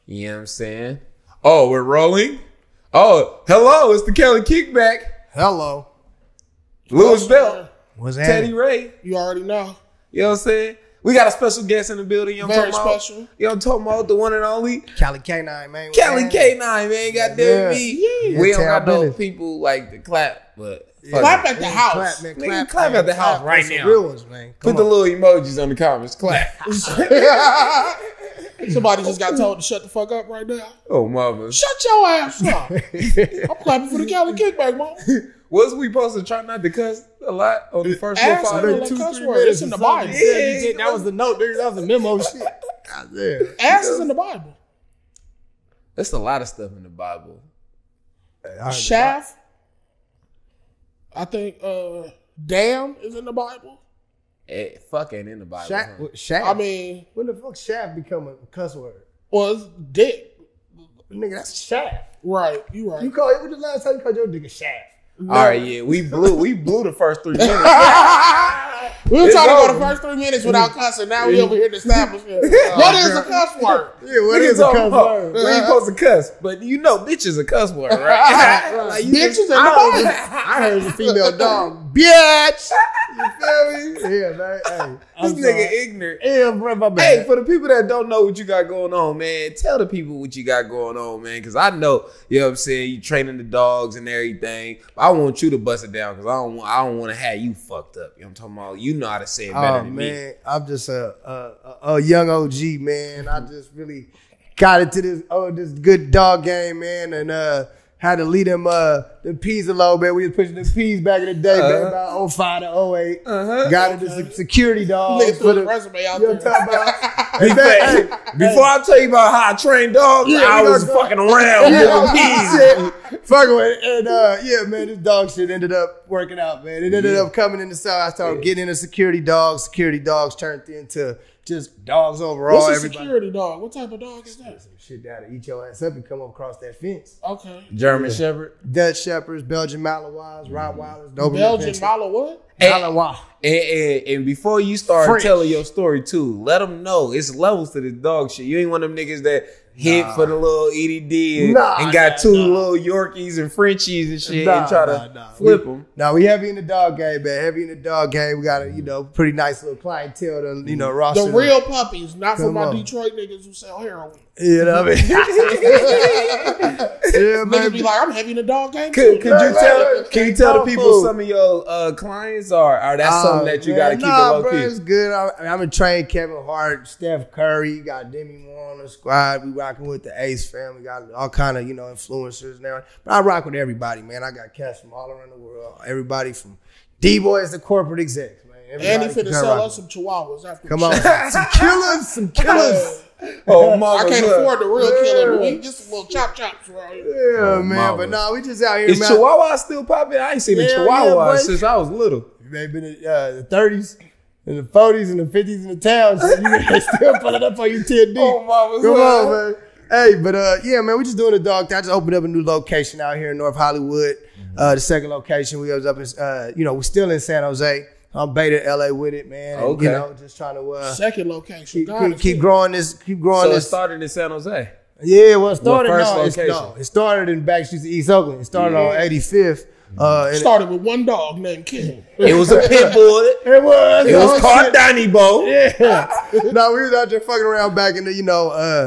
You know what I'm saying? Oh, we're rolling? Oh, hello, it's the Cali Kickback. Hello. Lewis Belt. What's that? Teddy Ray. You already know. You know what I'm saying? We got a special guest in the building. You know Very what I'm talking special. about? You know what I'm talking about? The one and only Cali K9, man. Cali K9, man. Goddamn me. Yeah, We don't tell got no business. people like to clap, but Clap at the house. Clap at the house right now. Real ones, man. Put the little emojis on the comments. Clap. Somebody just got told to shut the fuck up right now. Oh, mama. Shut your ass up. I'm clapping for the Cali Kickback, mom. Was we supposed to try not to cuss a lot on the first Ass 5 is minutes? a cuss word. It's in the Bible. Yeah, That was the note, dude. That was the memo shit. Ass is in the Bible. There's a lot of stuff in the Bible. Shaft. I think damn is in the Bible. Fuck ain't in the Bible. Shaft. I mean, when the fuck shaft become a cuss word? well, it's dick. Nigga, that's shaft. Right, you right. You call it, when the last time you called your nigga shaft? No. All right, yeah, we blew the first 3 minutes. We were trying to go the first 3 minutes without cussing. Now we over here to establish it. What is a cuss word? Yeah, what is a cuss word? We ain't supposed to cuss, but you know, bitch is a cuss word, right? Like, Bitches in the Bible. I heard it's a female dog. Bitch! You feel me? Yeah, man. Hey, This nigga ignorant. Yeah, bro, my bad. Hey, for the people that don't know what you got going on, man, tell the people what you got going on, man. Because I know, you know what I'm saying, you training the dogs and everything. But I want you to bust it down because I don't want to have you fucked up. You know what I'm talking about? You know how to say it better than me. I'm just a young OG, man. I just really got into this good dog game, man, and had to lead them the peas a little bit. We was pushing the peas back in the day, man, about 05 to 08. Got into some security dogs. Niggas put the resume out there. Before I tell you about how I train dogs, I was fucking around with peas. Fucking with it. And yeah, man, this dog shit ended up working out, man. It ended up coming in the south. I started getting into security dogs. Security dogs turned into just dogs overall. What's a security dog? What type of dog is that? Some shit that'll eat your ass up and come across that fence. Okay. German Shepherd. Dutch Shepherds, Belgian Malinois, Rottweilers, Doberman Belgian Pinschers. Malo what? Malinois. And before you start French. telling your story too, let them know it's levels to this dog shit. You ain't one of them niggas that hit for the little EDD and got two little Yorkies and Frenchies and shit and try to flip them. We heavy in the dog game, man. Heavy in the dog game. We got a pretty nice little clientele to roster. The real puppies, not for Come my on. Detroit niggas who sell heroin. You know what I mean? Yeah, Niggas man. be like, I'm heavy in the dog game Can too. you tell the people some of your clients are that's something that you got to keep it low bro, key? it's good. I'm a trained Kevin Hart, Steph Curry, got Demi Moore on the squad. We rocking with the Ace family, got all kind of influencers and everything. But I rock with everybody, man. I got cats from all around the world. Everybody from D-boys to corporate execs, man. And he Everybody finna sell us some chihuahuas after Come the on, show. some killers. Oh, mama, I can't afford the real killer. We just some little chops right here. Yeah, man. mama. But no, we just out here. Is man. Chihuahua still popping? I ain't seen a Yeah, Chihuahua boy. since I was little. They've been in the 30s, and the 40s, and the 50s in the town. So you still pulling up on your 10 deep. Oh, mama, Come on, man. Hey, but yeah, man, we just doing a dog thing. I just opened up a new location out here in North Hollywood. The second location, we was up in, we're still in San Jose. I'm beta LA with it, man. And, Okay. Just trying to Second location. keep growing this. Keep growing So it this. started in San Jose. Yeah, well, it started. first location? It started in back streets of East Oakland. It started on 85th. And Started with one dog named King. It was a pit bull. it was. It was called Donnie Bo. Yeah. No, we was out there fucking around back in the, in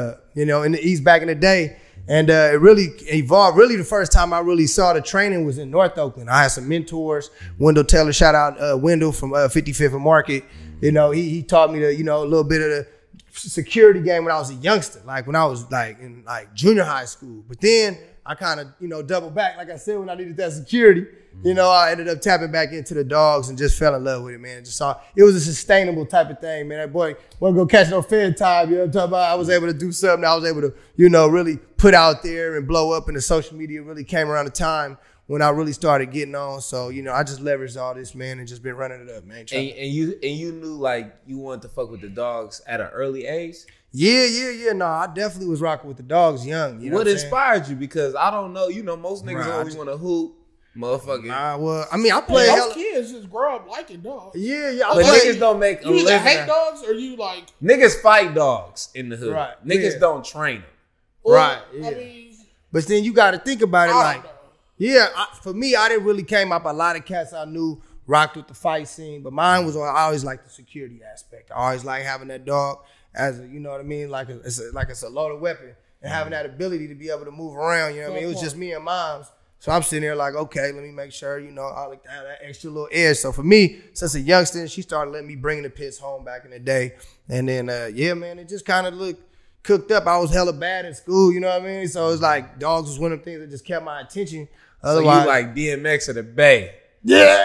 the East back in the day. And it really evolved. Really, the first time I really saw the training was in North Oakland. I had some mentors. Wendell Taylor, shout out Wendell from 55th and Market. He taught me a little bit of the security game when I was a youngster, like when I was in junior high school. But then I kind of, doubled back. Like I said, when I needed that security, I ended up tapping back into the dogs and just fell in love with it, man. Just saw it was a sustainable type of thing, man. That boy wasn't gonna catch no fair time. You know what I'm talking about? I was able to do something. I was able to, really put out there and blow up. And the social media really came around the time when I really started getting on. So, I just leveraged all this, man, and just been running it up, man. And you knew you wanted to fuck with the dogs at an early age? Yeah. No, I definitely was rocking with the dogs young. What inspired you? Because I don't know. Most niggas always want to hoop. Motherfucker. Nah, well, I mean, I play. Most kids just grow up liking dogs. Yeah. But niggas don't make a You either living. hate dogs or you like. Niggas fight dogs in the hood. Right. Niggas Yeah. don't train them. Right. Yeah. I mean, but then you got to think about it I like, don't know. yeah, for me, I didn't really came up. A lot of cats I knew rocked with the fight scene, but mine was I always liked the security aspect. I always like having that dog as a, you know what I mean, like it's a loaded weapon and having that ability to be able to move around. You know what I mean? It was just me and moms. So I'm sitting there like, okay, let me make sure, you know, I like to have that extra little edge. So for me, since a youngster, she started letting me bring the pits home back in the day. And then, yeah, man, it just kind of looked cooked up. I was hella bad in school, you know what I mean? So it's like dogs was one of the things that just kept my attention. Otherwise, so you like DMX of the Bay. Yeah.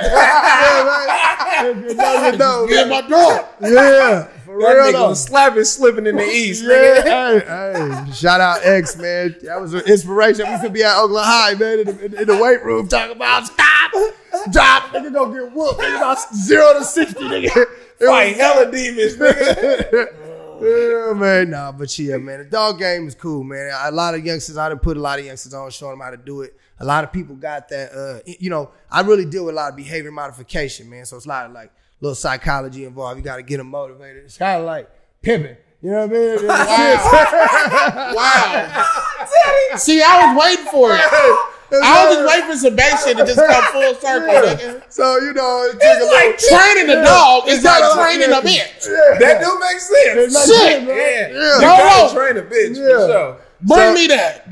Get my dog. Yeah. For That real nigga though. was slapping slipping in the East, nigga. Hey, shout out X, man. That was an inspiration. We used to be at Oakland High, man, in the weight room talking about stop, nigga go get whooped. Nigga about 0 to 60, nigga. Fight hella demons, nigga. Yeah, man. Nah, but yeah, man. The dog game is cool, man. A lot of youngsters, I done put a lot of youngsters on, showing them how to do it. A lot of people got that, you know, I really deal with a lot of behavior modification, man. So it's a lot of like little psychology involved. You got to get them motivated. It's kind of like pimping. You know what I mean? Wow. See, I was waiting for it. I was just waiting for some base shit to just come full circle, nigga. So, you know, It's like training a dog is like training a bitch. Yeah. That do make sense. Shit. Yeah. Yeah. You No, gotta no. train a bitch Yeah. for sure. Bring me that.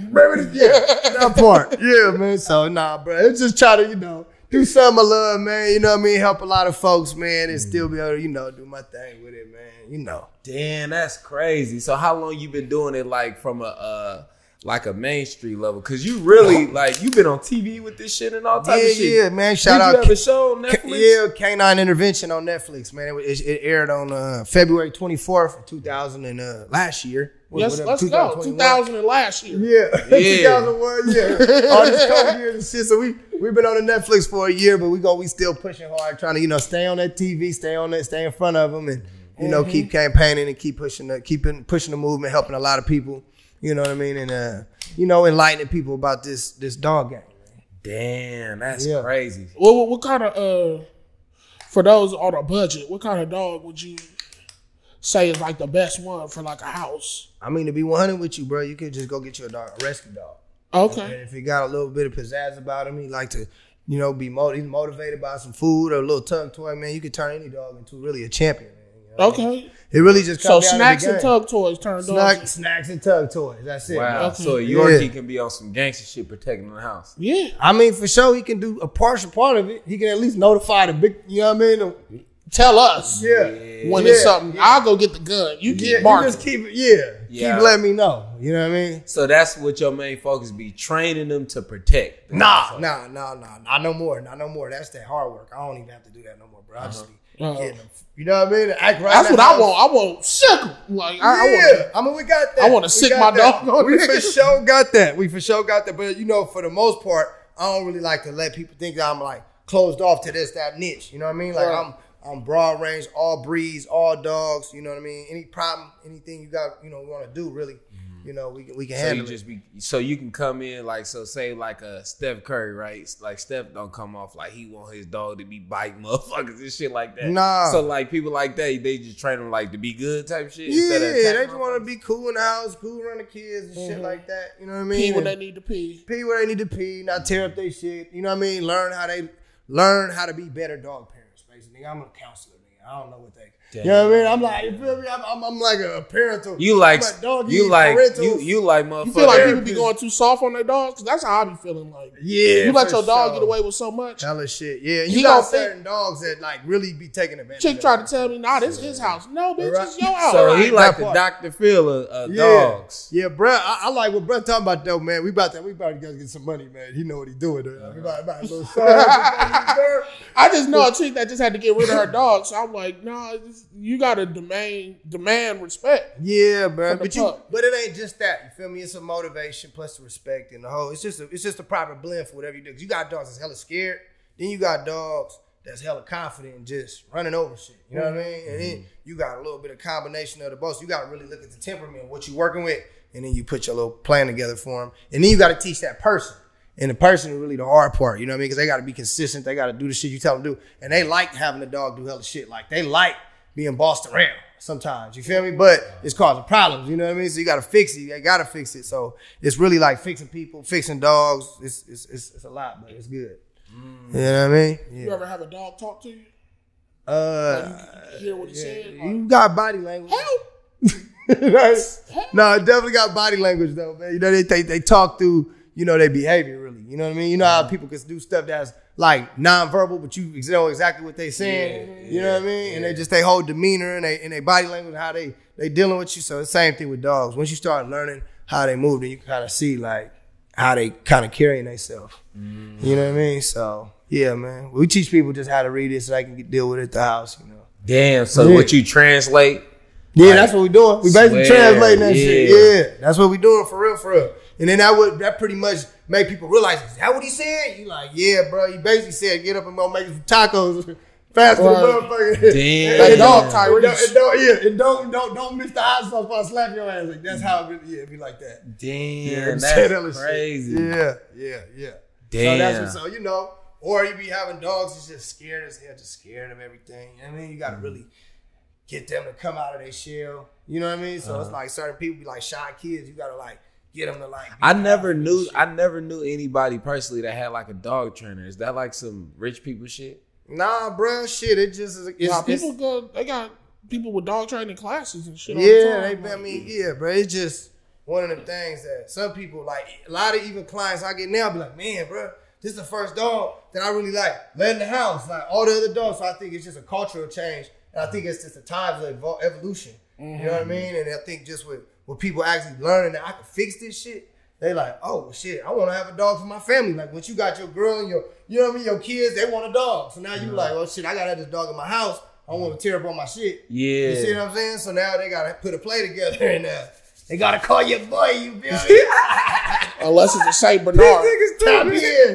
That part. Yeah, man. So, nah, bro. It's just try to, you know, do something I love, man. You know what I mean? Help a lot of folks, man, and still be able to, you know, do my thing with it, man. You know. Damn, that's crazy. So how long you been doing it like from a Main Street level? Cause you really like you been on TV with this shit and all type of shit. Yeah, man. Shout Did out. you have a show on Netflix? Yeah, K9 Intervention on Netflix, man. It aired on February 24th of 2000 and last year. Let's go. 2021. 2000 and last year. Yeah, 2001. Yeah, all this COVID years and shit. So we've been on the Netflix for a year, but we still pushing hard, trying to stay on that TV, stay in front of them, and keep campaigning and keep pushing the movement, helping a lot of people. You know what I mean, and enlightening people about this dog game. Damn, that's Yeah. crazy. What kind of for those on a budget, what kind of dog would you say is like the best one for like a house? I mean, to be 100 with you, bro, you could just go get you a rescue dog. Okay. And if he got a little bit of pizzazz about him, he like to, be he's motivated by some food or a little tug toy, man. You could turn any dog into really a champion, man. You know what I mean? Okay. It really just So comes down snacks to the and game. tug toys turn dogs. Snacks and tug toys. That's it. Wow. Man. So a Yeah. Yorkie can be on some gangster shit protecting the house. Yeah. I mean, for sure, he can do a partial part of it. He can at least notify the big, you know what I mean? Tell us. Yeah. When it's something, I'll go get the gun. You keep You marking. just keep it, Yeah. keep letting me know. You know what I mean? So that's what your main focus be, training them to protect. Nah, not no more. Not no more. That's that hard work. I don't even have to do that no more, bro. I just be getting them. You know what I mean? Act right. That's what I want. I want sick 'em. Like I mean, we got that. I wanna sick my dog on We it. for sure got that. But for the most part, I don't really like to let people think that I'm like closed off to that niche. You know what I mean? Like Right. I'm broad range, all breeds, all dogs. You know what I mean? Any problem, anything you got, want to do, really, we can So handle you it. just so you can come in like, so say like a Steph Curry, right? Like Steph don't come off like he want his dog to be biting motherfuckers and shit like that. Nah. So like people like that, they just train them like to be good type shit. Yeah, instead of they attacking just want to be cool in the house, cool around the kids and shit like that. You know what I mean? pee when And they need to pee. pee where they need to pee, not tear up their shit. You know what I mean? Learn how to be better dog parents, basically. I'm a counselor, nigga. I don't know what they. Damn. You know what I mean? I'm like, you feel me? I'm like a parental. You like I'm a doggy you like parental. you like motherfucker. You feel like people be going too soft on their dogs? Because that's how I be feeling like. Yeah, You let for your dog sure. get away with so much. Hella shit. Yeah, He you got gonna think- certain dogs that like really be taking advantage. Chick of tried that. to tell me, nah, this is his house. No, bitch, Right. it's your house. So he That like the part. Dr. Phil of Yeah. dogs. Yeah, bro. I like what bro talking about though, man. We about to get some money, man. He know what he doing. We about to go I just know a chick that just had to get rid of her dog. So I'm like, nah, you got to demand respect. Yeah, bro. From the But top. but it ain't just that. You feel me? It's a motivation plus the respect and the whole. It's just a proper blend for whatever you do. 'Cause you got dogs that's hella scared. Then you got dogs that's hella confident and just running over shit. You know what I mean? And then you got a little bit of combination of the both. So you got to really look at the temperament, what you working with, and then you put your little plan together for them. And then you got to teach that person. And the person is really the hard part, you know what I mean? Because they got to be consistent. They got to do the shit you tell them to do. And they like having the dog do hella shit. Like, they like being bossed around. sometimes. You feel me? But it's causing problems. You know what I mean? So you gotta fix it. You gotta fix it. So it's really like fixing people, fixing dogs. It's a lot, but it's good. You know what I mean? Yeah. You ever have a dog talk to you? Like you hear what he said? Like, You got body language. No, it definitely got body language though, man. You know, they talk through, you know, their behavior really. You know what I mean? You know how people can do stuff that's like nonverbal, but you know exactly what they saying. You know what I mean? And they whole demeanor and they body language, how they dealing with you. So it's the same thing with dogs. Once you start learning how they move, then you can kind of see like how they kind of carrying themselves. You know what I mean? So yeah, man. We teach people just how to read it so they can deal with it at the house, you know. Damn, so what you translate? Yeah, like, that's what we doing. We basically translating that shit. Yeah, that's what we doing for real. And then that pretty much make people realize, is that what he said? You like, yeah, bro. He basically said, get up and go make some tacos faster than motherfucker. Damn. That dog Tyrese. And don't miss the hot sauce before I slap your ass. Like that's how it be like that. Damn, that's crazy. Yeah. Damn. So you know, or you be having dogs that's just scared as hell, just scared of everything. You know what I mean? You gotta really get them to come out of their shell. You know what I mean? So it's like certain people be like shy kids. You gotta like get them to like. I never knew anybody personally that had like a dog trainer. Is that like some rich people shit? Nah, bro. Shit, it just is. They got people with dog training classes and shit. Yeah, bro. It's just one of them things that some people like. A lot of even clients I get now be like, man, bro, this is the first dog that I really like. Let in the house, like all the other dogs. So I think it's just a cultural change. And I think it's just the times of evolution. You know what I mean? And I think just with people actually learning that I can fix this shit, they like, oh shit, I want to have a dog for my family. Like once you got your girl and you know what I mean, your kids, they want a dog. So now you like, oh shit, I gotta have this dog in my house. I don't want to tear up on my shit. Yeah. You see what I'm saying? So now they gotta put a play together and they gotta call your boy, you feel me? Unless it's a Saint Bernard. Tap in.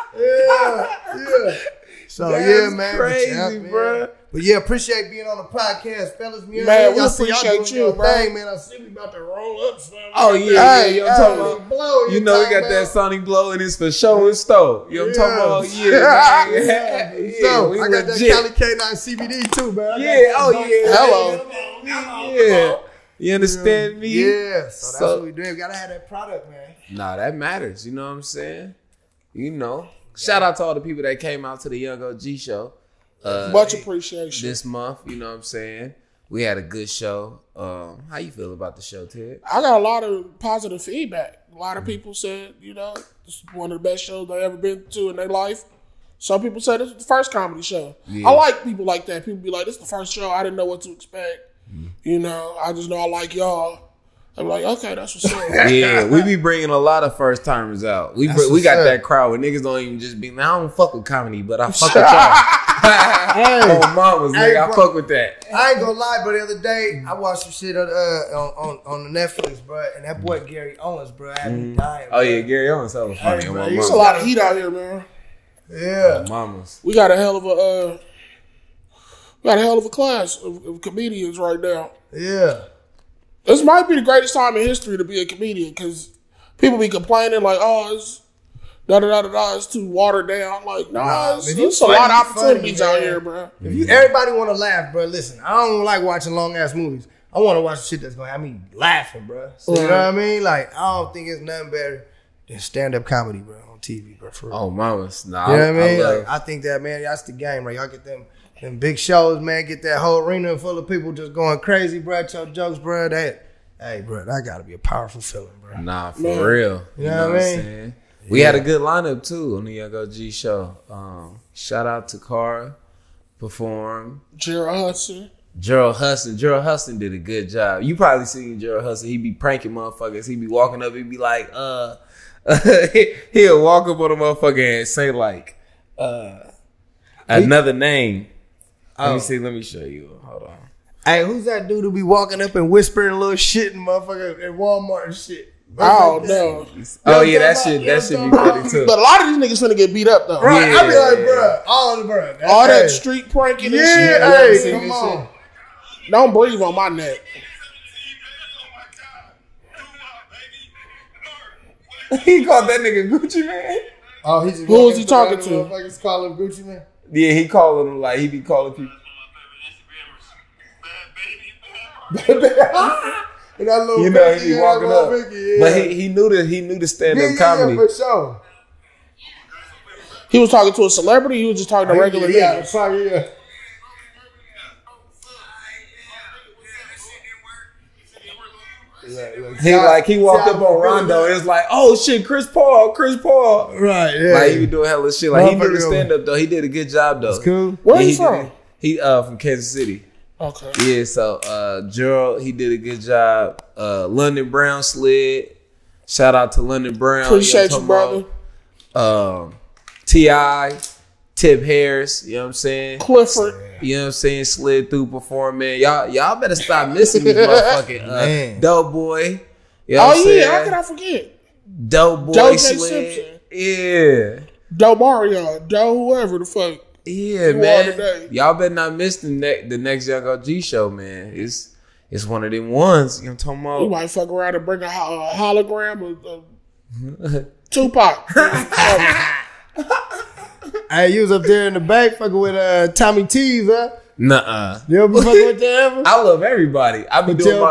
Yeah. So that's man. Crazy, bro. But yeah, appreciate being on the podcast, fellas. Man, we appreciate you, bro. Man, I see we about to roll up. Oh yeah, you know what I'm talking about? You know we got that Sonic Blow and it's for show and store. You know what I'm talking about? Yeah. So I got that Cali K9 CBD too, man. Hello. Yeah. You understand me? Yeah. So that's what we doing. We gotta have that product, man. Nah, that matters. You know what I'm saying? You know. Shout out to all the people that came out to the Young OG show. Much appreciation. This month, you know what I'm saying? We had a good show. How you feel about the show, Ted? I got a lot of positive feedback. A lot of people said, you know, this is one of the best shows they've ever been to in their life. Some people said this is the first comedy show. Yeah. I like people like that. People be like, this is the first show. I didn't know what to expect. You know, I just know I like y'all. I'm like, okay, that's what's up. Yeah, we be bringing a lot of first timers out. We got that crowd where niggas don't even just be. Now I don't fuck with comedy, but I fuck with y'all. Oh, mamas, nigga, I fuck with that. I ain't gonna lie, but the other day I watched some shit on the Netflix, bro, and that boy Gary Owens, bro, had me dying. Oh yeah, Gary Owens, hella funny. There's a lot of heat out here, man. Yeah, mamas. We got a hell of a class of comedians right now. Yeah. This might be the greatest time in history to be a comedian because people be complaining like, oh, it's it's too watered down. Like, it's a lot of opportunities out here, bro. If everybody want to laugh, bro, listen, I don't like watching long ass movies. I want to watch shit that's going to have me laughing, bro. So, you know what I mean? Like, I don't think it's nothing better than stand-up comedy, bro, on TV, bro. For real. Oh, mamas. Nah, you know what I mean? I think that, man, that's the game, right? Y'all get them big shows, man. Get that whole arena full of people just going crazy, bro. At your jokes, bro. Hey, bro, that got to be a powerful feeling, bro. Nah, for real. You know what I mean? Saying? We had a good lineup, too, on the Young OG show. Shout out to Cara, performed. Gerald Hudson did a good job. You probably seen Gerald Hudson. He be pranking motherfuckers. He be walking up. He be like, he'll walk up on a motherfucker and say like, another name. Let me show you. Hold on. Hey, who's that dude who be walking up and whispering little shit and motherfucker at Walmart and shit? Oh, no. Oh, yeah, that shit be funny, too. But a lot of these niggas finna get beat up, though. Right, yeah. I be like, bro, all that street pranking and shit. Hey, come on. Don't breathe on my neck. He called that nigga Gucci Man? Oh, he's who was he talking to? Motherfuckers call him Gucci Man? Yeah, he calling him like he be calling people. And that little You know, Vicky, he be walking up. Vicky, But he knew the stand-up comedy. for sure. He was talking to a celebrity. He was just talking to regular niggas. Yeah. He walked up on Rondo. It was like, oh shit, Chris Paul. Right, yeah. Like he was doing hella shit. Like he knew the stand up though. He did a good job though. That's cool. Where he from? He from Kansas City. Okay. Yeah, so Gerald, he did a good job. London Brown slid. Shout out to London Brown. Appreciate you, brother. T.I., Tip Harris, you know what I'm saying? Clifford. You know what I'm saying? Slid through performing. Y'all better stop missing these motherfucking Dope Boy. You know what I'm saying? How can I forget? Dope Boy Joe J. slid. Simpson. Yeah. Doe Mario. Doe whoever the fuck. Yeah, man. Y'all better not miss the next Young OG show, man. It's one of them ones. You know what I'm talking about? We might fuck around and bring a hologram of Tupac. Hey, you was up there in the back fucking with Tommy T's, huh? Nuh-uh. You ever fucking with that ever? I love everybody. I be doing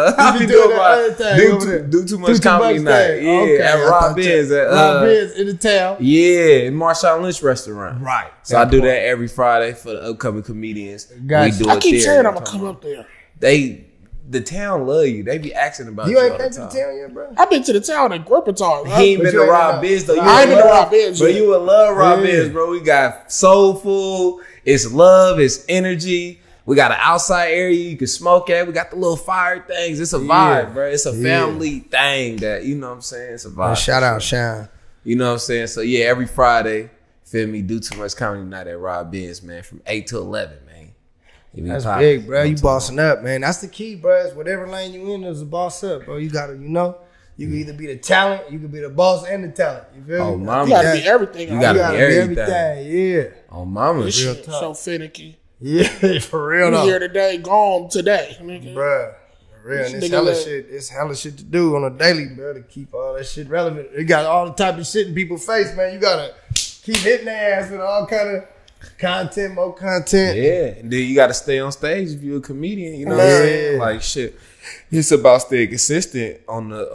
my do too much comedy night. Yeah, okay. at Rob Ben's in the town. Yeah, Marshawn Lynch restaurant. Right. So I do that every Friday for the upcoming comedians. Gotcha. We do I it keep there. saying I'm gonna come up there. The town love you. They be asking about You you ain't all the been to the time. town yet, bro? I've been to the town in Gripperton. He ain't been to Rob Ben's though. I ain't been to Rob Ben's but yet. you would love Rob Ben's, bro. We got soul food. It's love. It's energy. We got an outside area you can smoke at. We got the little fire things. It's a vibe, bro. It's a family thing that, you know what I'm saying? It's a vibe. Shout out, Shine. You know what I'm saying? So, yeah, every Friday, feel me, do too much comedy night at Rob Ben's, man, from 8 to 11, man. That's big, bro. You bossing up, man. That's the key, bro. It's whatever lane you in is a boss up, bro. You gotta, you can either be the talent, you can be the boss and the talent. You feel me? Oh, mama. You gotta be everything. You gotta be everything. Yeah. Oh, mama. This Real shit tough. so finicky. Yeah, for real We though. here today, gone today. Nigga. Bruh. For real. And it's hella shit to do on a daily, bro, to keep all that shit relevant. You got all the type of shit in people's face, man. You gotta keep hitting their ass with all kind of content, more content. Yeah, and then you got to stay on stage if you're a comedian. You know what I'm saying? Like shit, it's about staying consistent on the,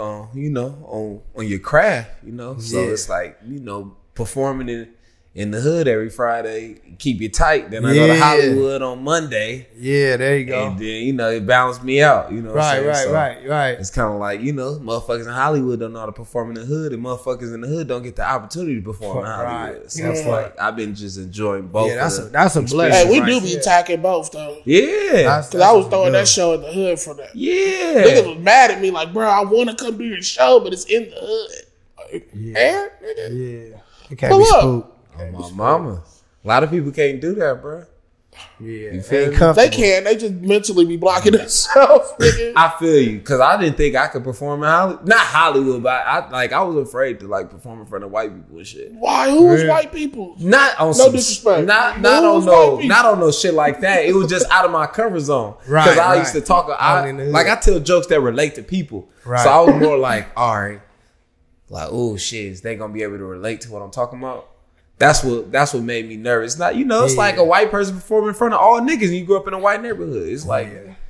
on your craft. You know, so it's like performing in the hood every Friday, keep you tight. Then I go to Hollywood on Monday. Yeah, there you go. And then it balanced me out. You know, what I'm saying? Right. It's kind of like motherfuckers in Hollywood don't know how to perform in the hood, and motherfuckers in the hood don't get the opportunity to perform in Hollywood. Right. So it's like I've been just enjoying both. Yeah, that's a blessing. Hey, we do be attacking both though. Yeah, because I was throwing that show in the hood for that. Yeah, niggas was mad at me like, bro, I want to come do your show, but it's in the hood. Like, yeah, it can't be spooked. Oh, my mama. A lot of people can't do that, bro. Yeah, you feel me? They can. They just mentally be blocking themselves. I feel you, because I didn't think I could perform in Hollywood. Not Hollywood, but I was afraid to perform in front of white people and shit. Why? Who was white people? Not on no disrespect. Not on no shit like that. It was just out of my comfort zone. Because I used to talk. I tell jokes that relate to people. Right. So I was more like, all right, like, oh shit, is they gonna be able to relate to what I'm talking about? That's what made me nervous. Not it's like a white person performing in front of all niggas and you grew up in a white neighborhood. It's like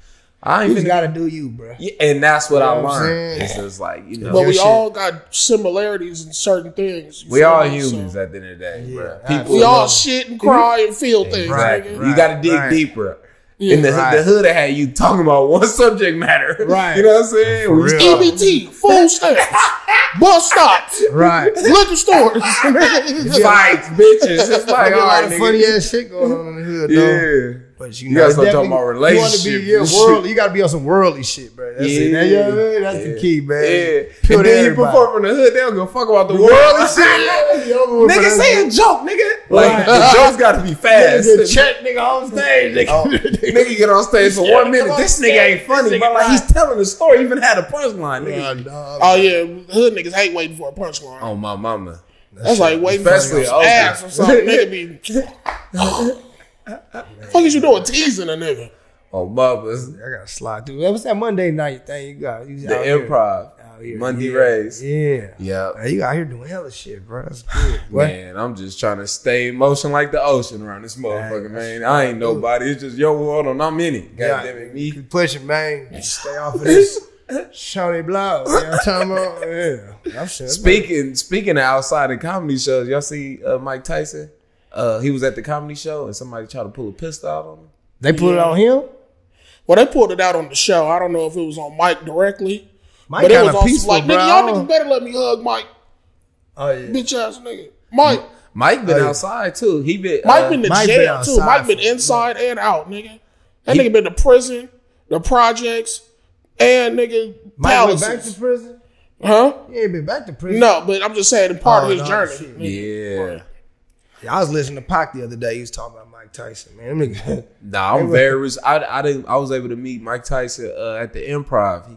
I ain't you gotta do you, bro. Yeah, and that's what I learned. It's just like but we all got similarities in certain things. We all humans at the end of the day, bro. People we all shit and cry and feel things. Exactly. You gotta dig deeper. In the hood, I had you talking about one subject matter. Right. You know what I'm saying? EBT, food stamps, bus stops, right, liquor stores, fights, bitches. It's like a lot of funny ass shit going on in the hood, though. Yeah. But you gotta start talking about relationships. You want to be worldly. You gotta be on some worldly shit, bro. That's it. You know what I mean? That's the key, man. Yeah. And then you perform in the hood, they don't give a fuck about the worldly shit. Nigga, say a joke, nigga. Like the joke's gotta be fast. Just check nigga on stage. Nigga get on stage for 1 minute. This nigga ain't funny, but like he's telling a story. Even had a punchline, nigga. Oh yeah, hood niggas hate waiting for a punchline. Oh my mama. That's like waiting for some ass or something. Nigga be. Fuck is you doing teasing a nigga? Oh, Bubba's. I gotta slide through. What's that Monday night thing you got? The improv. out here. Monday race. Yeah. Yeah. Hey, you out here doing hella shit, bro. That's good. Man, I'm just trying to stay in motion like the ocean around this motherfucker, man. I ain't nobody. It's just your world and I'm in it. God damn it, me. Keep pushing, man. Stay off of this. Shawty blow. You know what I'm talking about? Yeah. I'm sure. Speaking of outside of comedy shows, y'all see Mike Tyson? He was at the comedy show and somebody tried to pull a pistol out on him. They put it on him? Well, they pulled it out on the show. I don't know if it was on Mike directly. Mike but it was kinda also peaceful, like, bro. nigga, y'all niggas better let me hug Mike. Oh, yeah. Bitch ass nigga. Mike been outside too. He been Mike been to Mike jail been too. outside Mike been for- inside and out, nigga. That nigga been to prison, the projects, and nigga Mike went back to palaces. prison? Huh? He ain't been back to prison. No, but I'm just saying, part of his no, journey. shit. Nigga. Yeah. I was listening to Pac the other day. He was talking about Mike Tyson, man. Them niggas- Nah, I'm very. I was able to meet Mike Tyson at the Improv.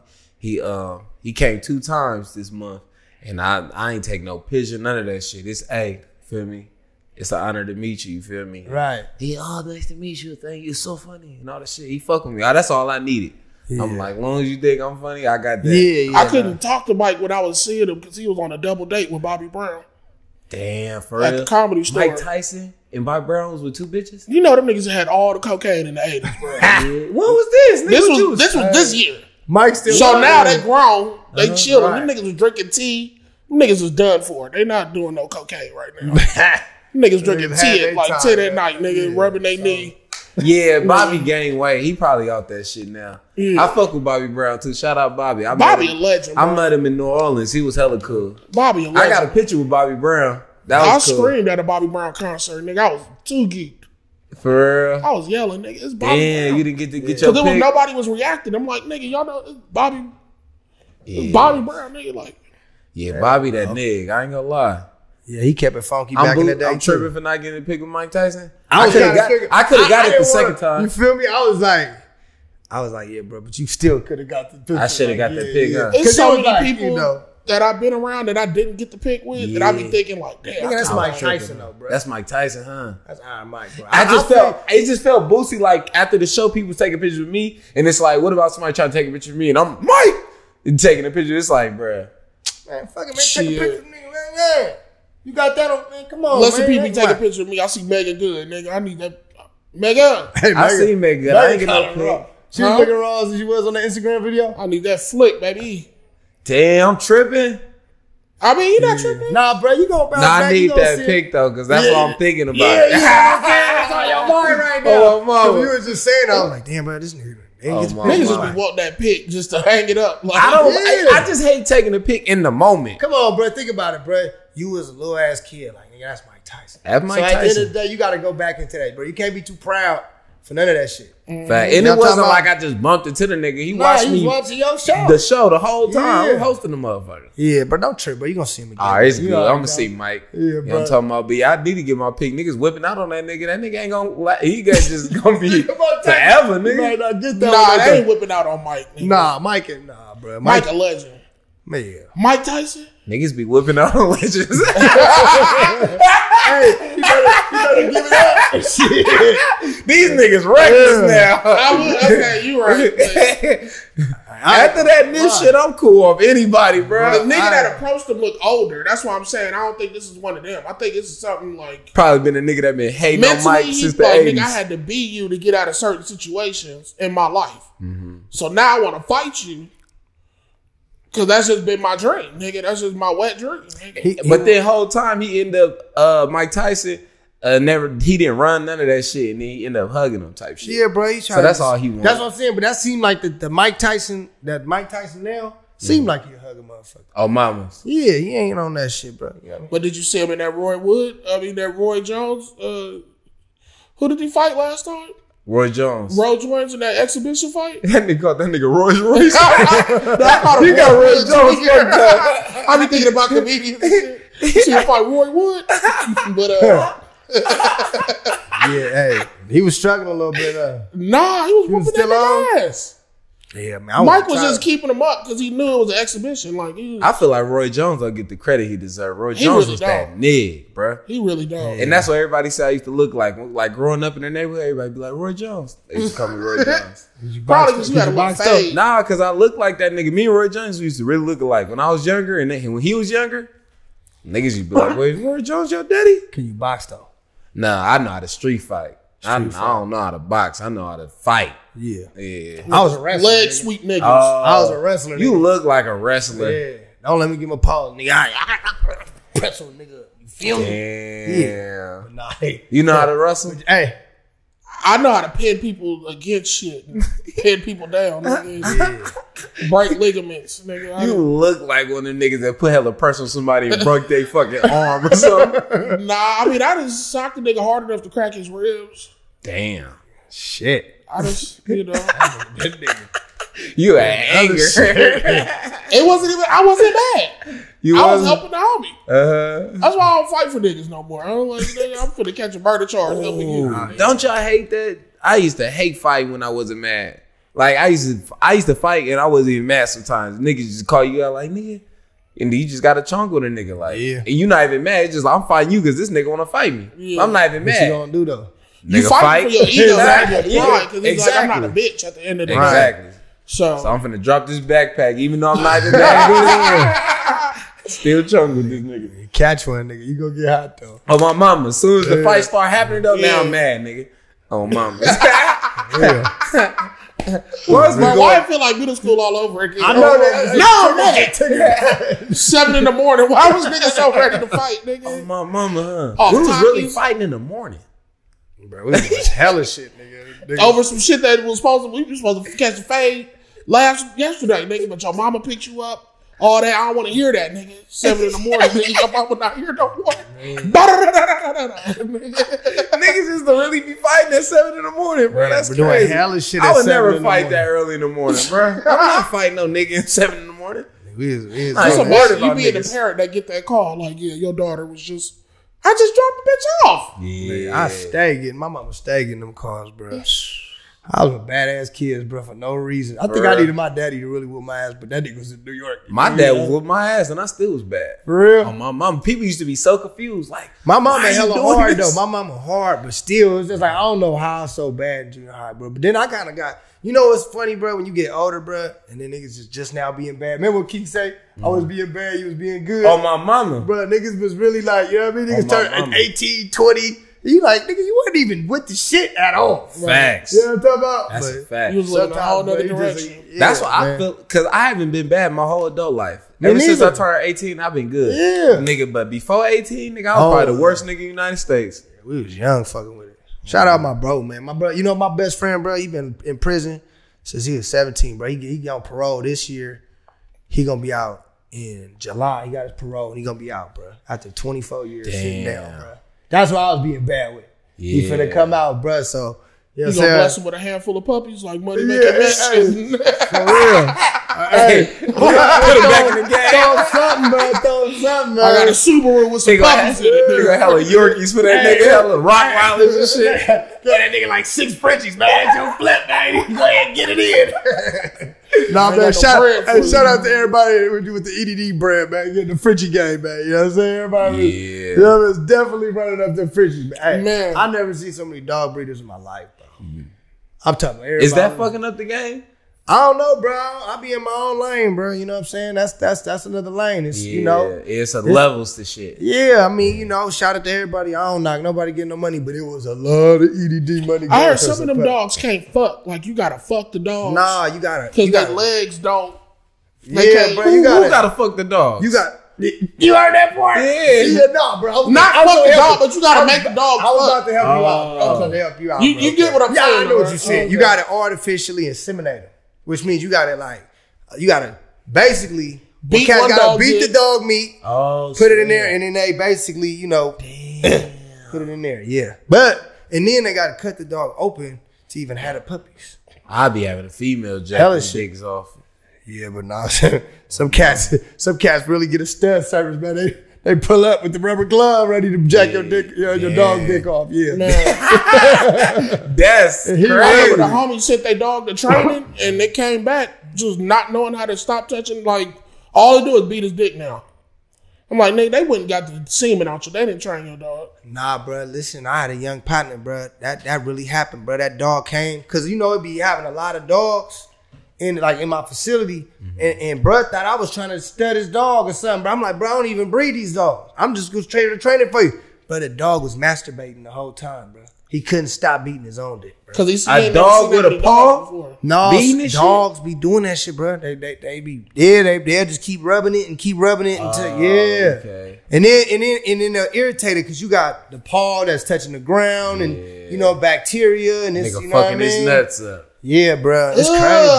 He came 2 times this month, and I ain't take no picture, none of that shit. It's feel me? It's an honor to meet you. You feel me? Right. Nice to meet you. Thank you. It's so funny and all that shit. He fuck with me. That's all I needed. Yeah. I'm like, as long as you think I'm funny, I got that. Yeah. I couldn't talk to Mike when I was seeing him because he was on a double date with Bobby Brown Damn, for at real. the Comedy Store. Mike Tyson and Bobby Brown was with 2 bitches. You know them niggas had all the cocaine in the 80s, bro. What was this? Nigga, This was this year. Mike still. So now they grown, they chilling. right. Them niggas was drinking tea. Them niggas was done for. They not doing no cocaine right now. Them niggas drinking Niggas had tea at their like time, 10 at man. night, nigga, Yeah, rubbing their knee. Yeah, Bobby gained weight. He probably out that shit now. Yeah. I fuck with Bobby Brown too. Shout out Bobby. Bobby a legend, I bro. met him in New Orleans. He was hella cool. Bobby a I legend. got a picture with Bobby Brown. That I was cool. screamed at a Bobby Brown concert, nigga. I was too geeked. For real. I was yelling, nigga. It's Bobby Damn, Brown. you didn't get to get your Because pic. nobody was reacting. I'm like, nigga, y'all know it's Bobby. Yeah. Bobby Brown, nigga. Like, Yeah, Bobby that nigga. I ain't gonna lie. Yeah, he kept it funky back in the day. I'm too. tripping for not getting a pic with Mike Tyson. I could have got trying to I could have got it the didn't second wanna- time. You feel me? I was like, yeah, bro, but you still could have got the picture. I should have got that pic, huh? it's 'Cause so it was many like, people you know. that I've been around that I didn't get the pick with that I be Yeah. thinking like, damn, Nigga, that's I Mike kinda- Tyson though, bro. That's Mike Tyson, huh? That's Iron Mike, bro. It just felt boosty. Like after the show, people taking pictures with me, and it's like, what about somebody trying to take a picture of me, and I'm Mike and taking a picture? It's like, bruh. Man, fucking man, take Shit. a picture of me, man. Yeah. You got that on, man? Come on, Listen, man. people That's take a right. picture of me. I see Megan Good, nigga. I need that. Megan, Hey, I seen Megan. I ain't get no kinda pic. raw. She was looking raw as she was on the Instagram video. I need that flick, baby. Damn, I'm tripping. I mean, you not tripping. Nah, bro, you gonna bounce Nah, back. I you need gonna that see it. pic though, because that's what I'm thinking about. Yeah, you know what I'm saying? That's on your mind right now. Oh, mama. So you was just saying, I was like, damn, bro, this nigga. Oh, Niggas mama. Niggas just be want that pic just to hang it up. Like, I don't. Yeah. I just hate taking a pic in the moment. Come on, bro, think about it, bro. You was a little ass kid, like, nigga, that's Mike Tyson. That's Mike so at the end Tyson. of the day, you gotta go back into that, bro. You can't be too proud for none of that shit. Fact. And Y'all it wasn't talking like about- I just bumped into the nigga. He Nah, watched you me was watching your show. the show the whole time. Yeah. I'm hosting the motherfucker. Yeah, but don't trip, bro. You gonna see him again. All right, it's You good. already I'm gonna know. see Mike. Yeah, You know bro. what I'm talking about? But yeah, I need to get my pick. Niggas whipping out on that nigga. That nigga ain't gonna. He got just gonna be Come on, forever, You might nigga. not get that nah, one they like ain't whipping out on Mike. Nigga. Nah, Mike ain't. Nah, bro. Mike a legend. Man. Mike Tyson? Niggas be whipping out on legends. Hey, you better give it up. Shit. These niggas reckless now. Okay, you right. But After that new shit, I'm cool off anybody, the bro. nigga that approached him looked older. That's why I'm saying I don't think this is one of them. I think this is something like Probably been a nigga that been hating on mentally. Mike He's since the like, 80s. nigga, I had to be you to get out of certain situations in my life. Mm-hmm. So now I want to fight you because that's just been my dream, nigga. That's just my wet dream. Nigga. But the whole time he ended up, Mike Tyson, he didn't run none of that shit, and he ended up hugging him type shit. Yeah, bro. He's trying So that's to, all he wanted. That's what I'm saying. But that seemed like the Mike Tyson now seemed like he hug a motherfucker. Oh, mamas. Yeah, he ain't on that shit, bro. You know what I mean? But did you see him in that that Roy Jones? Who did he fight last time? Roy Jones. Roy Jones in that exhibition fight? That nigga called that nigga Royce Royce. You got Roy Jones fucked up. I be thinking about comedians and shit. You see him fight Roy Wood? But Yeah, hey, he was struggling a little bit. nah, he was whooping still that on? nigga ass. Yeah, man. Mike was just keeping him up because he knew it was an exhibition. Like I feel like Roy Jones don't get the credit he deserves. Roy Jones was that nigga, bro. He really don't. And that's what everybody said I used to look like. Like growing up in the neighborhood, everybody be like, Roy Jones. They used to call me Roy Jones. Probably because you had a little fade. Nah, because I look like that nigga. Me and Roy Jones used to really look alike. When I was younger and when he was younger, niggas used to be like, wait, Roy Jones your daddy? Can you box though? Nah, I know how to street fight. I don't know how to box. I know how to fight. Yeah. I was a wrestler. Leg sweep niggas. I was a wrestler. You look like a wrestler. Yeah. Don't let me get my paw, nigga. Pretzel, nigga. You feel me? Yeah. Nah, hey. You know how to wrestle? Hey. I know how to pin people against shit. Pin people down. Nigga. Break ligaments. Nigga. You look like one of them niggas that put hella pressure on somebody and broke their fucking arm or something. Nah, I mean, I just socked a nigga hard enough to crack his ribs. Damn. Shit. I just, you know. You had anger. It wasn't even, I wasn't mad. I was helping the homie. That's why I don't fight for niggas no more. I don't like, nigga, I'm finna catch a murder charge helping you. Don't y'all hate that? I used to hate fighting when I wasn't mad. Like I used to fight and I wasn't even mad sometimes. Niggas just call you out like, nigga. And you just got a chunk with a nigga like, and you not even mad. It's just like, I'm fighting you because this nigga want to fight me. Yeah. I'm not even mad. What you gonna do though? You fight for your ego, not your pride. Because it's like, I'm not a bitch at the end of the day. Exactly. So I'm finna drop this backpack, even though I'm not even mad. Still chung with this nigga. You catch one, nigga. You gonna get hot though. Oh my mama. As soon as the fight start happening though, now I'm mad, nigga. Oh mama. Why I feel like middle school all over again? I know that. No, man. 7 in the morning. Why was nigga so ready to fight, nigga? Oh my mama, huh? We was really fighting in the morning. Bro, we was hella shit, nigga. Over some shit that we were supposed to catch a fade yesterday, nigga. But your mama picked you up. All that, I don't want to hear that, nigga. 7 in the morning, nigga. Your mama not here no more. Niggas used to really be fighting at 7 in the morning, bro. That's we're crazy. Doing hella shit I would never fight that early in the morning, bro. I'm not fighting no nigga at 7 in the morning. That's a murder. You being the parent that get that call, like, yeah, your daughter was just, I just dropped the bitch off. Yeah, I stay getting, my mama stay getting them calls, bro. I was a badass kid, bro, for no reason. I think I needed my daddy to really whoop my ass, but that nigga was in New York. My dad was whooping my ass, and I still was bad. For real? Oh, my mom. People used to be so confused. Like, my mama hella hard, though. My mama hard, but still, it's just like, I don't know how I was so bad in junior high, bro. But then I kind of got, you know what's funny, bro? When you get older, bro, and then niggas is just now being bad. Remember what Keith say? I was being bad, you was being good. Oh, my mama. Bro, niggas was really like, you know what I mean? Niggas turned 18, 20. You like, nigga, you weren't even with the shit at all. Facts. You know what I'm talking about? That's a fact. You was living a whole other direction. That's what I feel, because I haven't been bad my whole adult life. Ever since I turned 18, I've been good. Yeah. Nigga, but before 18, nigga, I was probably the worst nigga in the United States. We was young fucking with it. Shout out my bro, man. My bro, you know my best friend, bro, he been in prison since he was 17, bro. He on parole this year. He gonna be out in July. He got his parole and he gonna be out, bro. After 24 years sitting down, bro. That's what I was being bad with. Yeah. He finna come out, bro. So you gonna bless him with a handful of puppies like money making bitches. For real. Hey, put it back in the game. Throw something, bro. Throw something, man. I got a Subaru with some puppies in it. Nigga hella Yorkies for that nigga. Hella Rottweilers and shit. Get that nigga like 6 Frenchies, man. It's your flip, baby. Go ahead and get it in. Nah, man. Shout out to everybody with the EDD brand, man. Getting the Frenchie game, man. You know what I'm saying? Everybody you know, was definitely running up the Frenchies, man. Hey, man. I never seen so many dog breeders in my life, bro. I'm talking about everybody. Is that fucking up the game? I don't know, bro. I be in my own lane, bro. You know what I'm saying? That's another lane. It's you know, it's levels to shit. Yeah, I mean, you know, shout out to everybody. I don't knock nobody getting no money, but it was a lot of EDD money. I heard some of them dogs can't fuck. Like you gotta fuck the dogs. Nah, you gotta because their legs don't. Yeah, bro. Who gotta fuck the dogs? You got. You heard that part? Yeah, no, bro. Not fuck the dog, but you gotta make the dog. I was about to help you out. I was about to help you out. You get what I'm saying? I know what you're saying. You gotta artificially inseminate them. Which means you gotta basically beat the dog meat, put it in there, and then they basically, you know, put it in there. Yeah. And then they gotta cut the dog open to even have the puppies. I'll be having a female jack the digs off. Yeah, but nah, some cats really get a stud service, man. They pull up with the rubber glove ready to jack your dick, your dog dick off. Yeah. That's crazy. The homies sent their dog to training and they came back just not knowing how to stop touching. Like, all they do is beat his dick now. I'm like, nigga, they wouldn't got the semen out you. They didn't train your dog. Nah, bro. Listen, I had a young partner, bro. That really happened, bro. That dog came. Because, you know, it be having a lot of dogs in my facility. And bro thought I was trying to stud his dog or something. But I'm like, bro, I don't even breed these dogs. I'm just going to train it for you. But the dog was masturbating the whole time, bro. He couldn't stop beating his own dick, bro. Because a dog with a paw? No, dogs be doing that shit, bro. They be they'll just keep rubbing it until okay. And then they're irritated because you got the paw that's touching the ground and you know bacteria and this, nigga you know fucking his nuts up. Yeah, bro, it's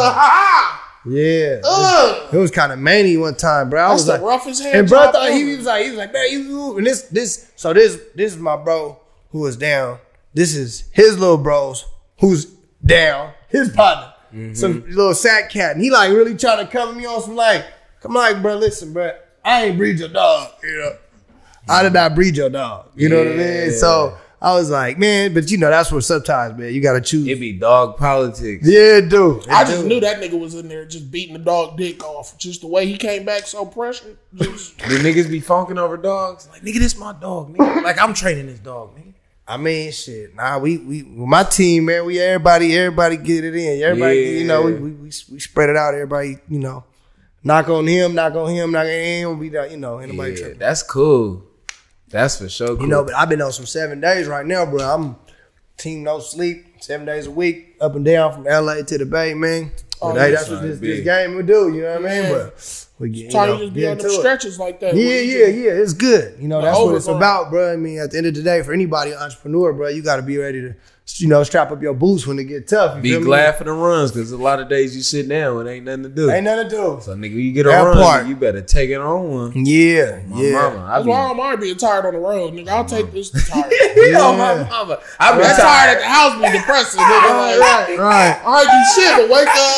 crazy. Yeah, it was kind of manny one time, bro. I was like, rough as hell. And bro thought he was like, man, you and this is my bro who was down. This is his little bros who's down, his partner, some little sack cat. And he like really trying to cover me on some like, I'm like, bro, listen, bro, I ain't breed your dog, you know. I did not breed your dog, you know what I mean? So I was like, man, but you know, that's where sometimes, man, you got to choose. It be dog politics. Yeah, dude. I just knew that nigga was in there just beating the dog dick off. Just the way he came back so pressured. Do niggas be funking over dogs? Like, nigga, this my dog, nigga. Like, I'm training this dog, nigga. I mean, shit. Nah, we with my team, man. We everybody get it in. Everybody, you know, we spread it out. Everybody, you know, knock on him, knock on him. We got, you know, anybody tripping. That's cool. That's for sure. Cool. You know, but I've been on some 7 days right now, bro. I'm team no sleep, 7 days a week, up and down from LA to the Bay, man. But hey, that's what this game will do. You know what I mean? But we get, trying to just be on them stretches like that. Yeah. It's good. You know, that's what it's about, bro. I mean, at the end of the day, for anybody, an entrepreneur, bro, you got to be ready to, you know, strap up your boots when it get tough. Be glad for the runs, because a lot of days you sit down and ain't nothing to do. Ain't nothing to do. So, nigga, you get a run, you better take it on one. Yeah. Mama, that's why I don't mind being tired on the road, nigga. I'll take this tired. My mama. I'm tired at the house be depressing, nigga. Right. I ain't do shit but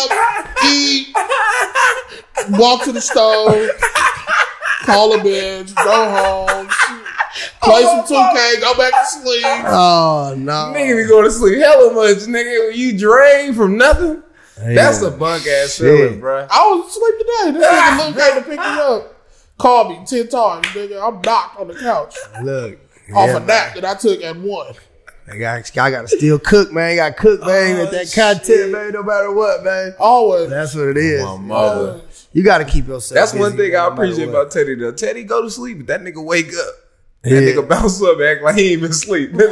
wake up, eat, walk to the stove, call a bitch, go home, play some 2K, go back to sleep. Oh, no. Nigga be going to sleep hella much, nigga. When you drain from nothing, that's a bunk ass feeling, bro. I was asleep today. This nigga Luke came to pick me up. Called me 10 times, nigga. I'm knocked on the couch. Look. Off a nap that I took at 1. I gotta still cook, man. You gotta cook, man. With that content, man. No matter what, man. Always. That's what it is. My mother. You gotta keep yourself. That's busy, one thing I appreciate about Teddy though. Teddy go to sleep, but that nigga wake up. That nigga bounce up, act like he ain't been asleep. That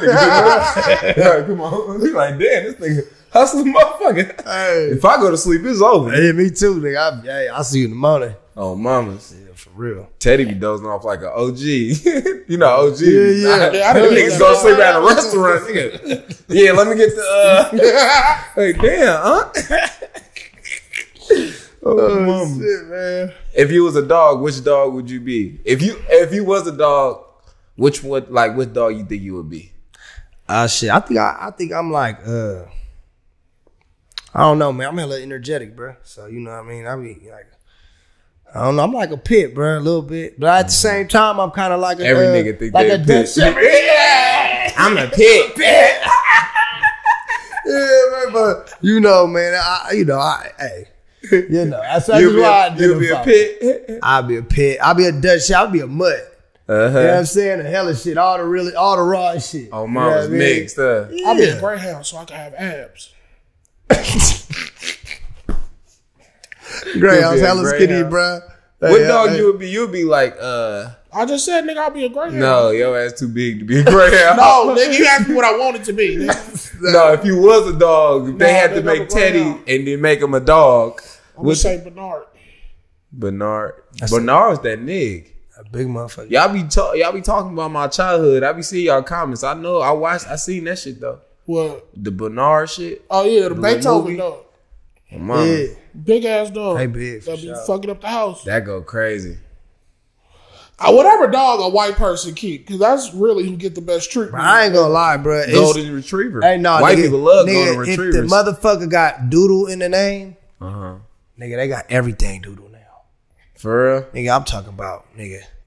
nigga, come on. He like, damn, this nigga hustling motherfucker. Hey. If I go to sleep, it's over. Hey, me too, nigga. I'll see you in the morning. Oh, mamas. Yeah, for real. Teddy be dozing off like an OG. You know, OG. Yeah. Them niggas go sleep at a restaurant. Nigga. Yeah, let me get the, hey, damn, huh? Oh, shit, man. If you was a dog, which dog would you be? If you was a dog, which dog you think you would be? Shit. I think I'm like, I don't know, man. I'm hella energetic, bro. So, you know what I mean? I be like, I don't know. I'm like a pit, bro, a little bit. But at the same time, I'm kind of like a every nigga think like they a Dutch Shepherd. Yeah, I'm a pit. Yeah, man. But you know, man. Hey, you know, that's why I do. You'll be a pit. I'll be a pit. I'll be a Dutch. I'll be a mutt. You know what I'm saying? The hella shit, all the raw shit. Oh, mama's mixed up. Yeah. I'll be a greyhound so I can have abs. Greyhound's hella skinny, bro. What dog you would be? You'd be like, I just said, nigga, I'll be a greyhound. No, your ass too big to be a greyhound. No, nigga, you asked me what I wanted to be. Nigga. No, if you was a dog, if they had to make Teddy and then make him a dog, I'm gonna say Bernard. Bernard's that nigga. A big motherfucker. Y'all be talking about my childhood. I be seeing y'all comments. I know. I seen that shit though. What? The Bernard shit. Oh yeah, the Beethoven dog. Yeah. Big ass dog. Hey, big. That be fucking up the house. That go crazy. Whatever dog a white person keep, because that's really who get the best treatment. I ain't gonna lie, bro. Golden Retriever. Hey, no, white people love golden if retrievers. If the motherfucker got doodle in the name, nigga, they got everything doodle now. For real? Nigga, I'm talking about, nigga.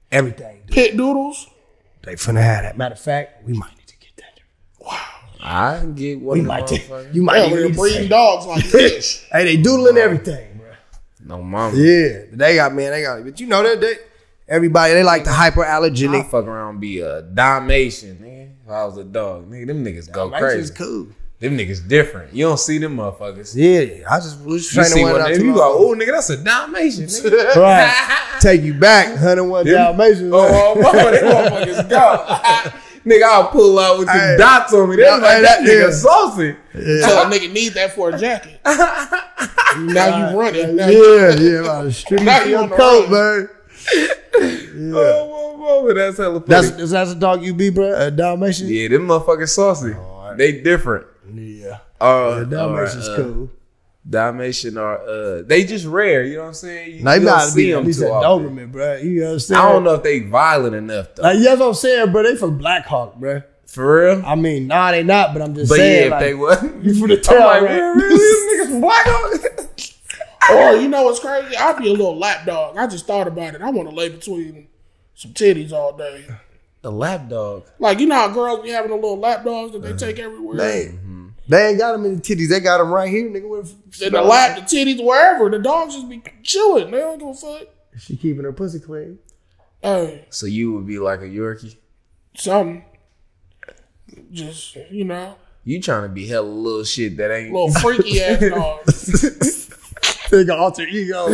Everything. Dude. Pit doodles. They finna have that. Matter of fact, we might need to get that. Wow. I can get one. You might Yeah, need we're to breeding say. dogs like this. Hey, they doodling everything, bro. No mama. Yeah, they got. But you know that everybody they like the I hyperallergenic. fuck around and be a Dalmatian, nigga. If I was a dog, nigga, them niggas go Dalmatian's crazy. cool. Them niggas different. You don't see them motherfuckers. Yeah, I just was You training see one one out of too them, you long. go, oh nigga, that's a Dalmatian. Nigga. Right. Take you back, 101 Dalmatians. Oh, mama, they motherfuckers go. Nigga, I'll pull out with Hey. the dots on me. They like that nigga Yeah. saucy. So a nigga need that for a jacket. Now you running. Now Yeah, about strip Now you you your on the coat, run. man. Oh, that's hella funny. That's a dog you be, bro? A Dalmatian? Yeah, them motherfuckers saucy. They different. Yeah. Yeah, Dalmatian's cool. Dalmatian are they just rare, you know what I'm saying? Now, you don't gotta see be at them least too a often. Doberman, bro. You understand? I don't know if they violent enough though. Like, that's what I'm saying, bro. They from Black Hawk, bro. For real? I mean, nah, they not, but I'm just But saying. yeah, if like, they was, you for the I'm tail, like, right? really? These niggas from Black Hawk? Or you know what's crazy? I'd be a little lap dog. I just thought about it. I want to lay between some titties all day. The lap dog. Like, you know how girls be having the little lap dogs that they take everywhere? They ain't got them in the titties. They got them right here, nigga. In the lap, the titties, wherever. The dogs just be chilling. They don't give a fuck. She keeping her pussy clean. Hey, So you would be like a Yorkie? something. Just, you know, You trying to be hella little shit that ain't. little freaky ass dog. Nigga, alter ego.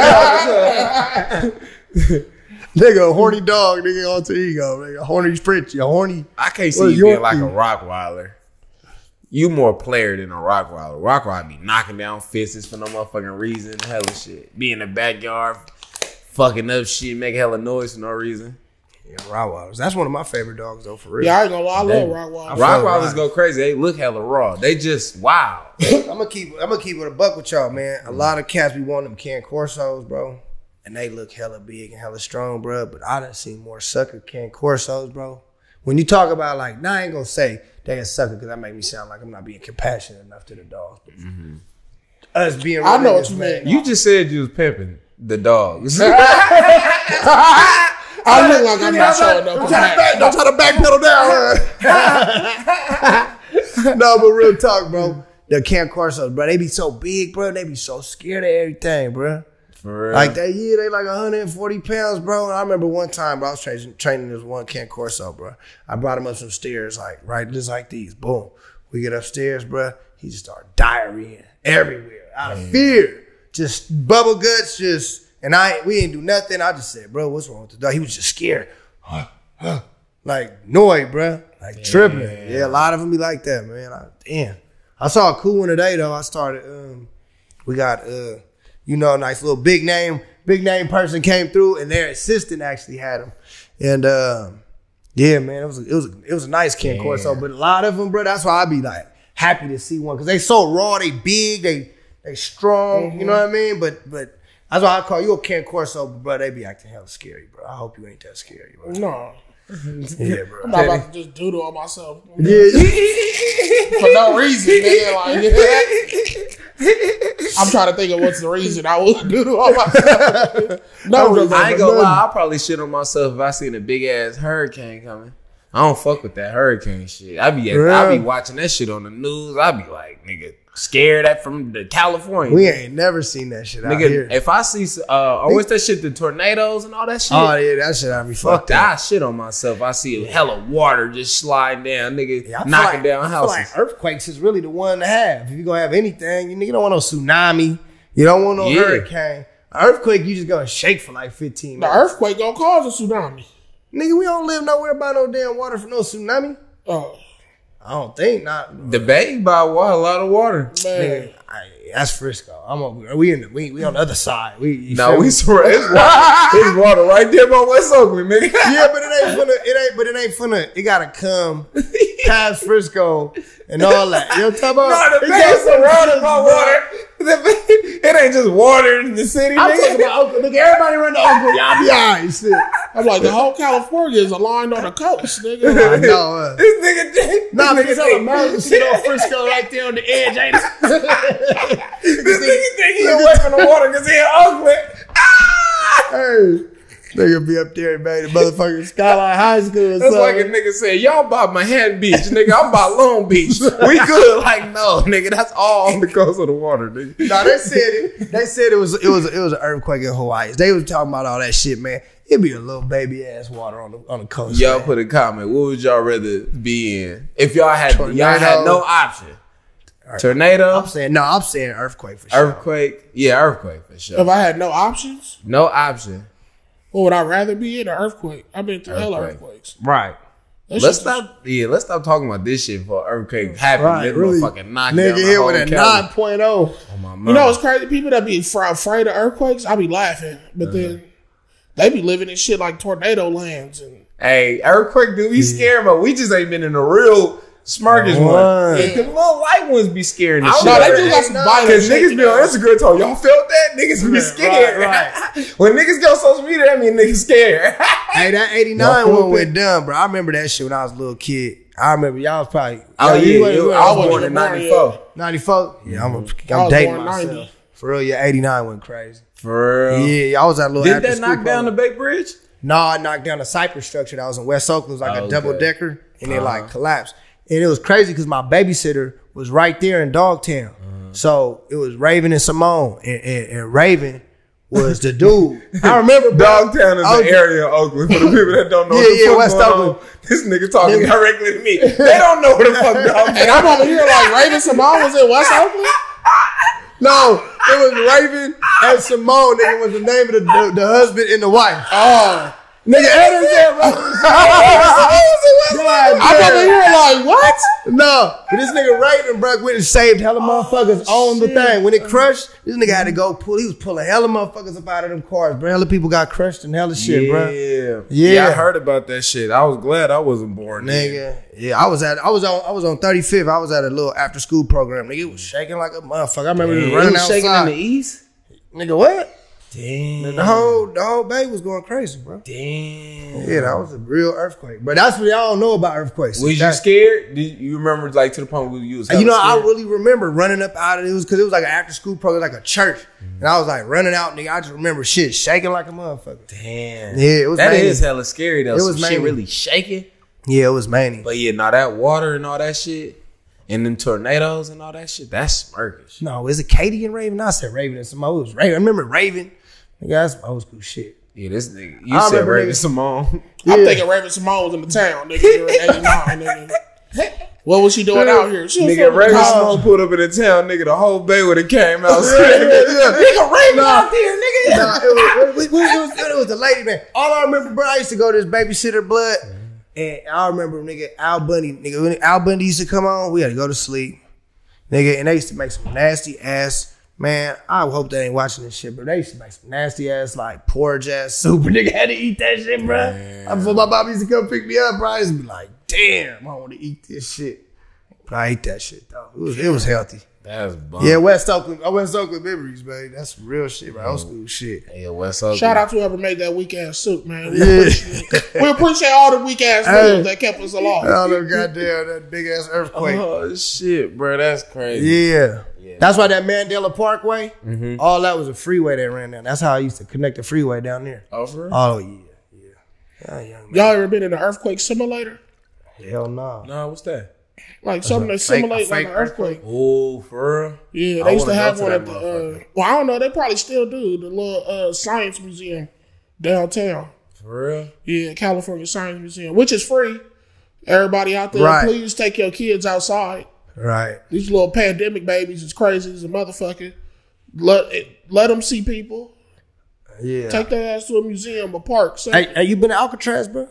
Nigga, a horny dog. Nigga, alter ego. Nigga, a horny French. A horny. I can't Well, see you being Yorkie. like a Rottweiler. You more player than a Rottweiler. Rottweiler be knocking down fists for no motherfucking reason. Hella shit. Be in the backyard, fucking up shit, make hella noise for no reason. Yeah, Rottweilers. That's one of my favorite dogs, though, for real. Yeah, I ain't gonna lie. I love Rottweiler. Rottweilers go crazy. They look hella raw. They just wow. I'm gonna keep it a buck with y'all, man. A lot of cats be wanting them Can Corsos, bro, and they look hella big and hella strong, bro. But I done seen more sucker Can Corsos, bro. When you talk about like, nah, I ain't gonna say they a sucker because that make me sound like I'm not being compassionate enough to the dogs. But us being, I know real what you niggas, mean. You just said you was pimping the dogs. I look like I'm not showing up. Don't try to backpedal down. No, but real talk, bro. The Can Corsos, bro, they be so big, bro. They be so scared of everything, bro. For real. Like that, yeah, they like 140 pounds, bro. And I remember one time, bro, I was training this one Can Corso, bro. I brought him up some stairs, like right, just like these. Boom. We get upstairs, bro. He just started diarrhea everywhere out of fear. Just bubble guts, just. And we didn't do nothing. I just said, bro, what's wrong with the dog? He was just scared. Like, noise, bro. Like, tripping. Yeah, a lot of them be like that, man. Damn. I saw a cool one today, though. I started, we got, a nice little big name person came through, and their assistant actually had him. And, yeah, man, it was a nice Can Corso. But a lot of them, bro, that's why I be, like, happy to see one. Because they so raw, they big, they strong, you know what I mean? But that's why I call you a Can Corso, bro. They be acting hella scary, bro. I hope you ain't that scary, bro. No. Yeah, bro. I'm not about to just doodle on myself. Yeah. For no reason, man. Like, I'm trying to think of what's the reason I would doodle on myself. No reason. I ain't gonna lie, I probably shit on myself if I seen a big ass hurricane coming. I don't fuck with that hurricane shit. I be watching that shit on the news. I be like, nigga, scared from the California. We ain't never seen that shit out here. If I see, what's that shit? The tornadoes and all that shit. Oh yeah, that shit I be Fuck fucked that. up. I shit on myself. I see a hella water just sliding down, nigga, I feel knocking like- down I feel houses. like earthquakes is really the one to have. If you gonna have anything, you don't want no tsunami. You don't want no hurricane. An earthquake, you just gonna shake for like 15 The minutes. earthquake gonna cause a tsunami. Nigga, we don't live nowhere by no damn water for no tsunami. Oh, I don't think not. The bay by a lot of water. man. Nigga, that's Frisco. We on the other side. We swear it's water right there by West Oakland, nigga. Yeah, but it ain't finna. It gotta come past Frisco and all that. You know what I'm talking about? No, the bay is surrounded by water. It ain't just water in the city, I'm talking nigga. about Oakland. Nigga, everybody run to Oakland. Y'all be alright. Shit. I'm like, the whole California is aligned on the coast, nigga. I know. This nigga, Nah, this because nigga I'm American shit on Frisco right there on the edge, ain't it? This nigga think he away from the water because he in Oakland. Ah! Hey, Nigga be up there, man. The motherfucking Skyline High School. That's like a nigga said, y'all by Manhattan Beach, nigga. I'm by Long Beach. We good? Like, no, nigga. That's all on the coast of the water, nigga. No, they said it was an earthquake in Hawaii. They was talking about all that shit, man. It'd be a little baby ass water on the coast. Y'all man. put a comment. What would y'all rather be in if y'all had no option? Tornado. I'm saying earthquake for sure. Earthquake. Yeah, earthquake for sure. If I had no options, No option. what would I rather be in? An earthquake. I've been through hella earthquakes. Right. Let's stop talking about this shit for earthquake happening. Right, really. Fucking knock Nigga down the here whole with a Cali. 9.0. Oh, my mama. You know what's crazy? People that be afraid of earthquakes, I be laughing. But then they be living in shit like tornado lands. And Hey, earthquake do be scary, but we just ain't been in a real smirkish one. Yeah, the little light ones be scaring the shit. No, they do got some violent Because shit. niggas be on Instagram talking, y'all felt that? Niggas be scared. right. When niggas go on social media, that mean niggas scared. Hey, that 89 one went dumb, bro. I remember that shit when I was a little kid. I remember y'all was probably. Oh, yeah. I was wasn't born in born 94. 94? Yeah, I'm I was dating born myself. 90. For real, yeah, 89 went crazy. For real. Yeah, I was at a little Did after that school knock down the program. Bay Bridge? No, I knocked down a Cypress structure that was in West Oakland. It was like a double decker, and it like collapsed. And it was crazy because my babysitter was right there in Dogtown. So it was Raven and Simone, and Raven was the dude. I remember Dogtown is an area of Oakland for the people that don't know what the fuck West going Oakland. on. This nigga talking directly to me. They don't know where the fuck Dogtown And I'm over here like Raven Simone was in West Oakland. No, it was Raven and Simone. Nigga was the name of the husband and the wife. Oh. Nigga, Adam said I'm over here like, what? no. But this nigga Raven, bro, went and saved hella motherfuckers on the thing. When it crushed, this nigga had to go pull. He was pulling hella motherfuckers up out of them cars, bro. Hella people got crushed and hella shit, bro. Yeah, I heard about that shit. I was glad I wasn't born Nigga, yeah, I was on 35th. I was at a little after school program. Nigga, it was shaking like a motherfucker. I remember it was running outside. shaking in the east? Nigga, what? Damn. The whole bay was going crazy, bro. Damn. Yeah, that was a real earthquake. But that's what y'all don't know about earthquakes. Was you scared? Did you remember like to the point where you was You know, I scared? really remember running up out of it. It was because it was like an after school program, like a church. And I was like running out, nigga. I just remember shit shaking like a motherfucker. Damn. Yeah, it was That mania. is hella scary though. It was Some shit mania. really shaking. Yeah, it was mania. But yeah, now that water and all that shit, and them tornadoes and all that shit, that's smirkish. No, is it Katie and Raven? I said Raven and Simone. It was Raven. I remember Raven. Nigga, that's some old school shit. Yeah, this nigga. You I said remember Raven nigga- Simone. I'm thinking Raven Simone was in the town, nigga. During 89, nigga. What was she doing out here? She was Nigga, from Raven college. Simone pulled up in the town, nigga. The whole bay would have came out. Nigga, Raven out there, nigga. Nah, it was the lady, man. All I remember, bro, I used to go to this babysitter blood. And I remember, nigga, Al Bundy. Nigga, when Al Bundy used to come on, we had to go to sleep. Nigga, and they used to make some nasty ass. Man, I hope they ain't watching this shit, but they used to make some nasty ass, like, porridge ass soup. Nigga had to eat that shit, bro. Before my mom used to come pick me up, bro, I used to be like, damn, I want to eat this shit. But I ate that shit, though. It was healthy. That's bum. Yeah, West Oakland memories, baby. That's some real shit, bro. Old school shit. Yeah, West Oakland. Shout out to whoever made that weak ass soup, man. Yeah. We appreciate all the weak ass meals that kept us alive. Oh, no goddamn, that big ass earthquake. Oh shit, bro, that's crazy. Yeah. That's why that Mandela Parkway, all that was a freeway that ran down. That's how I used to connect the freeway down there. Oh, for real? Oh, yeah. Yeah, young man. Y'all ever been in an earthquake simulator? Hell no. No, what's that? Like something that simulates like an earthquake. Oh, for real? Yeah, I they used to wanna have go one to at that the. motherfucker. Well, I don't know. They probably still do the little science museum downtown. For real? Yeah, California Science Museum, which is free. Everybody out there, Right. please take your kids outside. Right. These little pandemic babies is crazy as a motherfucker. Let them see people. Yeah. Take their ass to a museum, a park. So. Hey, you been to Alcatraz, bro?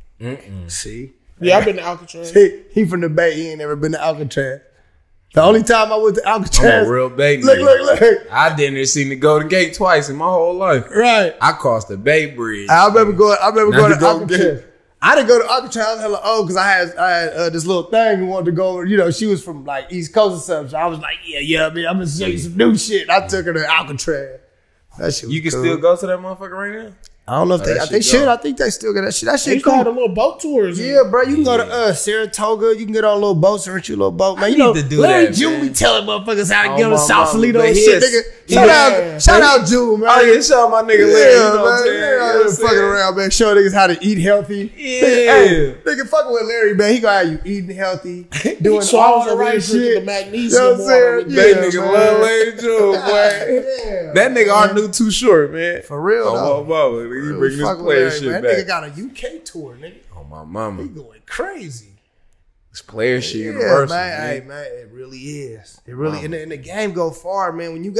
See? Yeah, I've been to Alcatraz. He from the Bay. He ain't never been to Alcatraz. The only time I went to Alcatraz. I'm a real baby. Look. I didn't see the Golden Gate twice in my whole life. Right. I crossed the Bay Bridge. I remember going Not to the Golden Alcatraz. Gate. I didn't go to Alcatraz. I was hella old because I had this little thing who wanted to go. You know, she was from like East Coast or something. So I was like, yeah, man, I'm gonna show you some new shit. I took her to Alcatraz. That shit was You can cool. still go to that motherfucker right now? I don't know if they should. I think they still got that shit. That shit They cool. got the little boat tours. Yeah, bro. You can go to Saratoga. You can get on a little boat, search you a little boat, man. You know, need to do Larry that, June man. be telling motherfuckers how to get on my Sausalito mama, and but shit, he nigga. Shout out June, man. Oh yeah, shout out my nigga Larry. Yeah, You know what I'm man. saying? They You know out what here I'm fucking saying? around, man. Show niggas how to eat healthy. Yeah. Nigga, fucking with Larry, man. He gonna have you eating healthy, doing So I all was the already right drinking shit. the magnesium You know what I'm water. saying? That Yeah, nigga man. love Larry June, boy. Damn, That nigga our new Too Short, man. For real, Oh though. my mama, nigga, you bringing this Fuck with player Larry, shit man. back. That nigga got a UK tour, nigga. Oh my mama, He going crazy. this player shit Yeah, universal, man. man. Hey, man, it really is. It really and the game go far, man. When you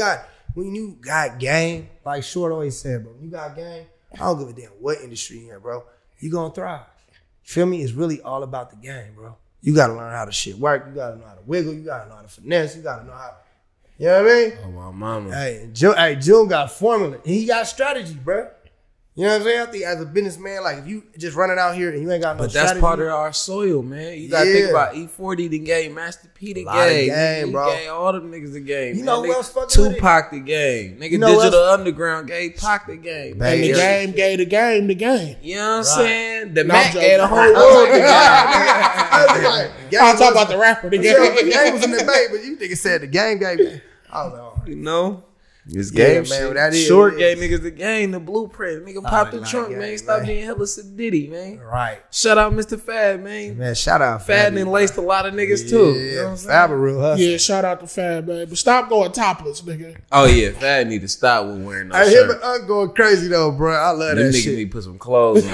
got game, like Short always said, bro. When you got game, I don't give a damn what industry you're in, bro. You gonna thrive. Feel me? It's really all about the game, bro. You gotta learn how the shit work. You gotta know how to wiggle. You gotta know how to finesse. You gotta know how. You know what I mean? Oh my mama. Hey, June got formula. And he got strategy, bro. You know what I'm saying? I think as a businessman, like if you just running out here and you ain't got no But strategy. that's part of our soil, man. You gotta think about E40 the game, Master P the Lot of game, game, He bro. gave all them niggas the game. You man. know who Nigga, else fucking with it? Tupac the game. Nigga, You know who Digital else- Underground gave Pac the game. Man, And the yeah. game gave the game the game. You know what I'm Right. saying? The No, Mac I'm gave the joking. whole world the game. I'll talk about the rapper. The The game. game was in the bay, but you niggas said the game gave me. I don't know. You know? This Yeah, game man, shit. that is- Short it gave is. niggas the game, the blueprint. Nigga pop the like trunk, game, man. Stop man. being hella Diddy, man. Right. Shout out Mr. Fad, man. Man, shout out Fad Fabby, and laced a lot of niggas too. You know what Yeah, I'm saying? Fab a real hustler. Yeah, shout out to Fab, man. But stop going topless, nigga. Oh yeah, Fad need to stop with wearing no Hey, him shirt. and Unc going crazy though, bro. I love Them that niggas shit. need to put some clothes on.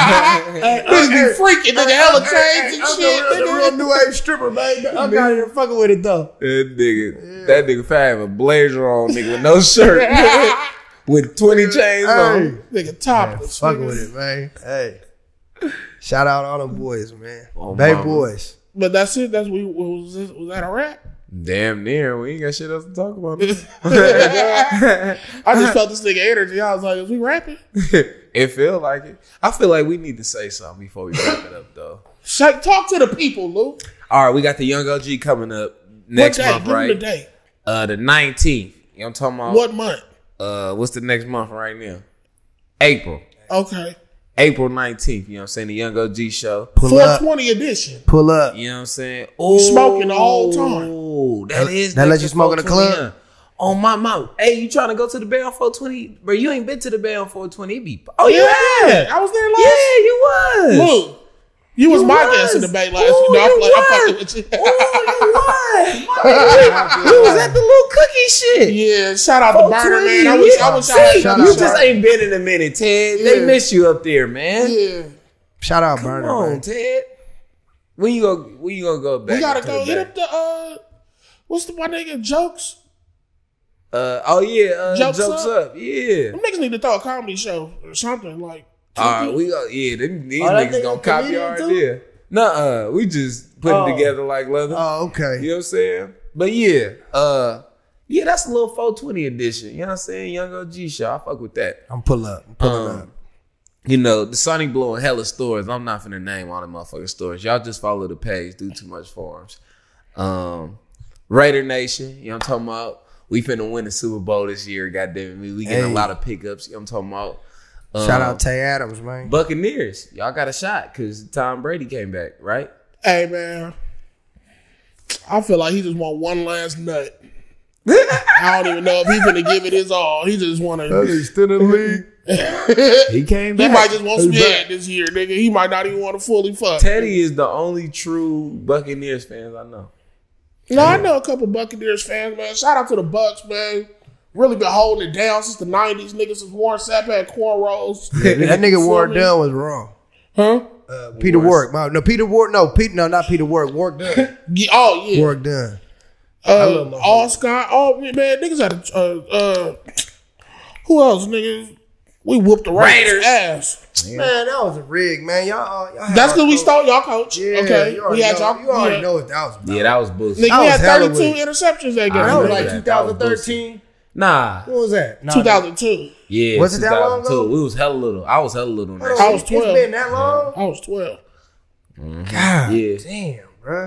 Niggas be freaking, nigga. Hella chains and Unc shit, the real nigga. new age stripper, man. Unc out here fucking with it though. That nigga Fad have a blazer on, nigga, with no shirt. With 20 chains on. Nigga topless. Fucking nigga. with it, man. Hey. Shout out all them boys, man. Oh, Bay mama. boys. But that's it. Was that a rap? Damn near. We ain't got shit else to talk about. I just felt this nigga energy. I was like, is we rapping? It feel like it. I feel like we need to say something before we wrap it up, though. Talk to the people, Lou. All right, we got the Young OG coming up next What day? month, Give 'em right? the day. The 19th. You know what I'm talking about? What month? What's the next month right now? April. Okay. April 19th. You know what I'm saying? The Young OG show. Pull up. 420 edition. Pull up. You know what I'm saying? Oh, Smoking the whole time. Oh, that is. That let next you to smoke in the 420, club? huh? Oh my mouth. Hey, you trying to go to the Bay on 420? Bro, you ain't been to the Bay on 420. It be. Oh, you had. I was there last. Yeah, you was. Lou, you was my was. guest in the debate last Ooh, week. No, you I'm fucking with you. You was at the little cookie shit. Yeah, shout out to Burner, man. I wish I had See, Shout you out, just Burner. ain't been in a minute, Ted. They Yeah. miss you up there, man. Yeah. Shout out Come Burner, on, man. Ted. When you gonna go back? We gotta to go the hit Bay? up the what's the one nigga jokes? Jokes Jokes up. Yeah. Them niggas need to throw a comedy show or something like. All right, we go. Yeah, these that niggas nigga gonna a copy our comedian idea. Nuh-uh, we just put it together like leather. Oh, okay. You know what I'm saying? But yeah, that's a little 420 edition. You know what I'm saying? Young OG show. I fuck with that. I'm pull up. I'm pulling up. You know, the Sonic blowing hella stores. I'm not finna name all the motherfucking stores. Y'all just follow the page. Do too much forums. Raider Nation. You know what I'm talking about? We finna win the Super Bowl this year. Goddamn me. We getting a lot of pickups. You know what I'm talking about? Shout out Tay Adams, man. Buccaneers. Y'all got a shot because Tom Brady came back, right? Hey man, I feel like he just want one last nut. I don't even know if he's gonna give it his all. He just want to. He's still in the league. He came He back. might just want some head this year, nigga. He might not even want to fully fuck. Teddy is the only true Buccaneers fans I know. No, I know a couple Buccaneers fans, man. Shout out to the Bucks, man. Really been holding it down since the 90s. Niggas since Warren Sapp had cornrows. That nigga Warren Dunn was wrong. Huh? Peter Warwick. No, Peter Warwick. No, not Peter Warwick. Warwick Dunn. Oh, yeah. Warwick Dunn. All Scott. Oh, man, niggas had a... who else, nigga? We whooped the Raiders' ass. Man, that was a rig, man. Y'all That's because we stole y'all coach. Yeah, Okay. you already We had know, y'all... you already know what that was about. Yeah, that was bullshit. Nigga, That we was had hella 32 weak. interceptions that game. That was remember like that. That was 2013. Nah. What was that? No, 2002. Yeah, Was it that long ago? 2002. We was hella little. I was hella little in that I was It's 12. been that long? I was 12. God Yeah. damn, bruh.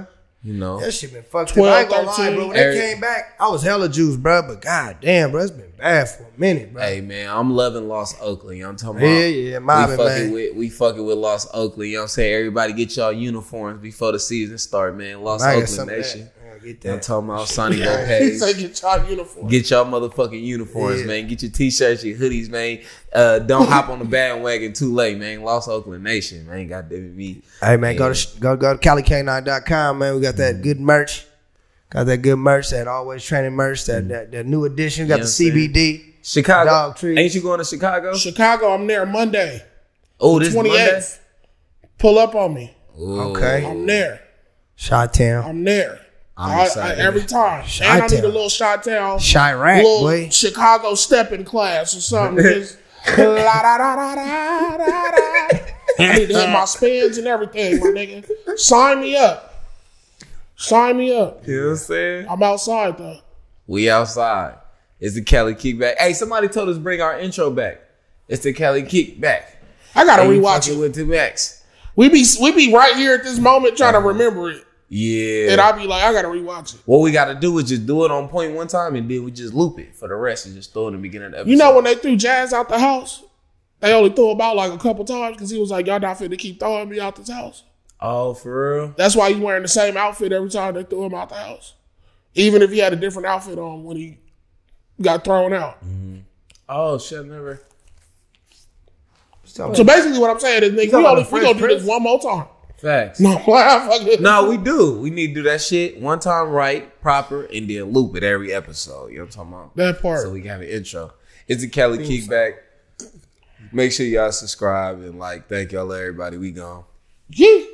You know, that shit been fucked up. I ain't gonna lie, 13. bro. When they came back, I was hella juiced, bro. But god damn, bro, it's been bad for a minute, bro. hey man, I'm loving Lost Oakland. You know what I'm talking about? Yeah, mobbing, man. We fucking with Lost Oakland. You know what I'm saying? Everybody get y'all uniforms before the season start, man. Lost Oakland Nation. Get I'm that. talking about Sonny He Lopez. say get y'all uniform. Get y'all motherfucking uniforms, Yeah. man. Get your t-shirts, your hoodies, man. Don't hop on the bandwagon too late, man. Lost Oakland Nation, man. Goddamn me. Hey man, go to CaliK9.com, man. We got that good merch. Got that good merch, that always training merch, that new edition. Got You know the what I'm CBD. Chicago. Dog trees. Ain't you going to Chicago? Chicago, I'm there Monday. Oh, this 28th. Monday? Pull up on me. Ooh. Okay. I'm there. Chi-Town. I'm there. I'm excited. Every time. And I need a Chi-Town. little Chi-Town. Chirac, Little boy. Chicago stepping class or something. Just la-da-da-da-da-da-da. I need to hit my spins and everything, my nigga. Sign me up. Sign me up. You know what I'm saying? I'm outside though. We outside. It's the Cali Kickback. Hey, somebody told us bring our intro back. It's the Cali Kickback. I gotta Hey, you rewatch fucking it. with the Max. We be right here at this moment trying to remember it. Yeah. And I be like, I gotta rewatch it. What we got to do is just do it on point one time, and then we just loop it for the rest and just throw it in the beginning of the episode. You know when they threw Jazz out the house, they only threw him out like a couple times because he was like, y'all not finna keep throwing me out this house. Oh, for real? That's why he's wearing the same outfit every time they threw him out the house. Even if he had a different outfit on when he got thrown out. Oh, shit, never. So basically what I'm saying is, nigga, talking about we the gonna Fresh do this Prince? one more time. Facts. No, fuck No, we do. We need to do that shit one time right, proper, and then loop it every episode. You know what I'm talking about? That part. So we can have an intro. It's the Cali Kickback. Make sure y'all subscribe and like. Thank y'all, everybody. We gone. Yeah.